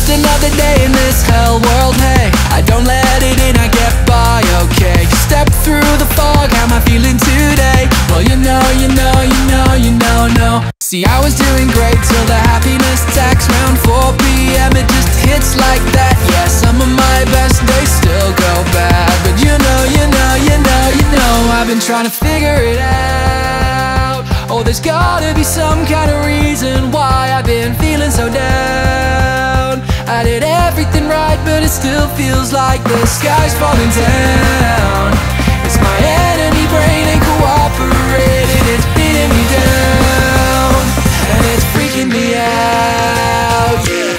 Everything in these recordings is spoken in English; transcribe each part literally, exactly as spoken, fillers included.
just another day in this hell world. Hey, I don't let it in, I get by okay. Step through the fog, how am I feeling today? Well, you know, you know, you know, you know, no. See, I was doing great till the happiness tax round four p m It just hits like that. Yeah, some of my best days still go bad, but you know, you know, you know, you know, I've been trying to figure it out. Oh, there's gotta be some kind of reason why I've been feeling so down. I did everything right, but it still feels like the sky's falling down. It's my enemy brain ain't cooperating, it's beating me down, and it's freaking me out, yeah.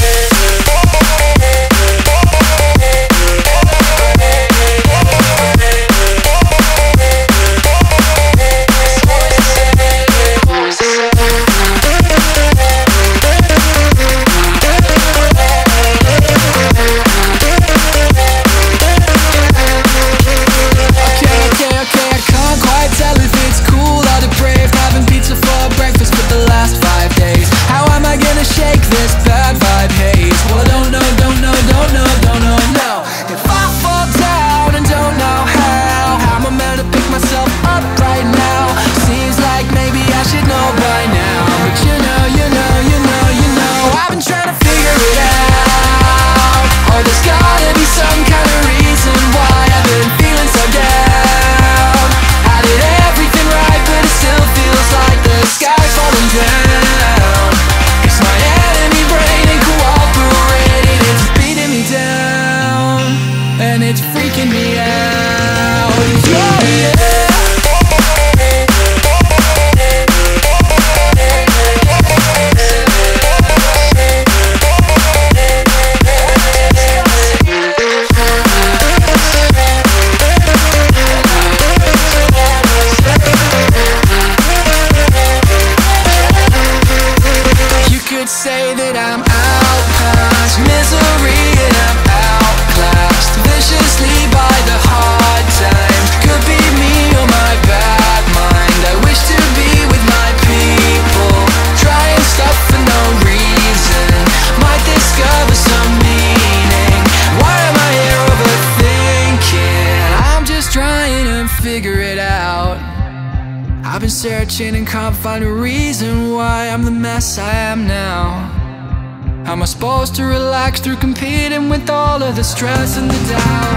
Say that I'm outcast, misery, and I'm outclassed viciously by the hard times. Could be me or my bad mind. I wish to be with my people, trying stuff for no reason. Might discover some meaning. Why am I here overthinking? I'm just trying to figure it out. I've been searching and can't find a reason why I'm the mess I am now. How am I supposed to relax through competing with all of the stress and the doubt?